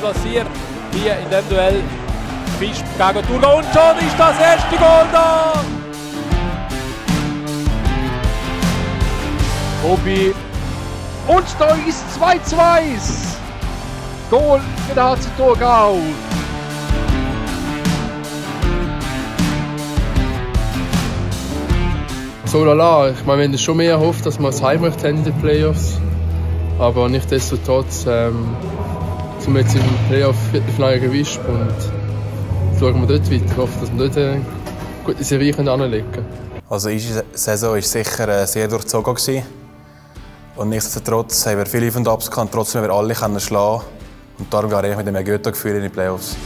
passiert hier in dem Duell. Visp gegen Thurgau und schon ist das erste Goal da! Obi. Und da ist 2:2. Goal für den HC Thurgau. So lala, ich meine, wir haben schon mehr erhofft, dass wir das Heimrecht haben in den Playoffs. Aber nichtsdestotrotz sind wir jetzt im Playoff-Viertelfinale gewischt und schauen wir dort weiter. Ich hoffe, dass wir dort eine gute Serie anlegen können. Also unsere Saison war sicher sehr durchzogen. Und nichtsdestotrotz haben wir viele Auf und Abs gehabt, trotzdem haben wir alle schlagen. Und darum gehe ich mit dem guten Gefühl in die Playoffs.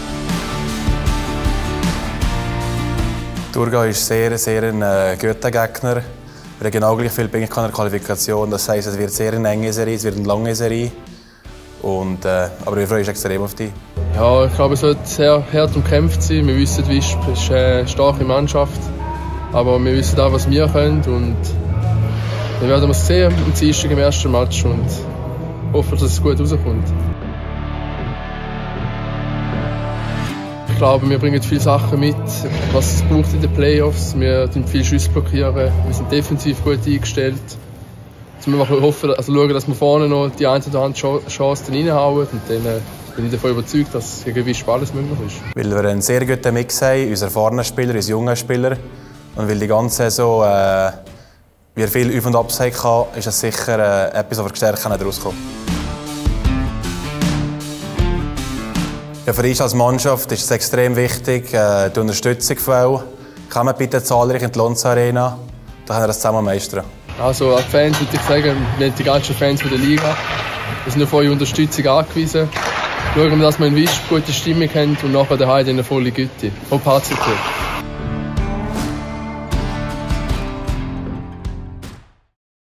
Thurgau ist sehr ein guter Gegner. Wir haben genau gleich viel Punkte in der Qualifikation. Das heisst, es wird sehr eine enge Serie, es wird eine lange Serie. Aber wir freuen uns extrem auf die. Ja, ich glaube, es wird sehr hart umkämpft sein. Wir wissen, Visp ist eine starke Mannschaft. Aber wir wissen auch, was wir können. Und wir werden es sehen am Dienstag im ersten Match und hoffen, dass es gut rauskommt. Ich glaube, wir bringen viele Sachen mit, was es braucht in den Playoffs. Wir blockieren viele Schüsse. Wir sind defensiv gut eingestellt. Jetzt müssen wir hoffen, schauen, dass wir vorne noch die eine oder andere Chance reinhauen. Und dann bin ich davon überzeugt, dass gegen Visp alles möglich ist. Weil wir einen sehr guten Mix haben, unsere erfahrenen Spieler, unsere jungen Spieler. Und weil die ganze Saison wir viel Auf und Abs hatten, ist es sicher etwas, was wir gestärkt daraus kommen. Ja, für uns als Mannschaft ist es extrem wichtig, die Unterstützung von euch. Kommt bitte zahlreich in die Lonza Arena, dann können wir das zusammen meistern. Also als Fans würde ich sagen, wir haben die ganzen Fans der Liga. Wir sind auf eure Unterstützung angewiesen. Schauen wir, dass wir in Visp gute Stimmung haben und nachher daheim eine volle Güte. Vom HC Thurgau.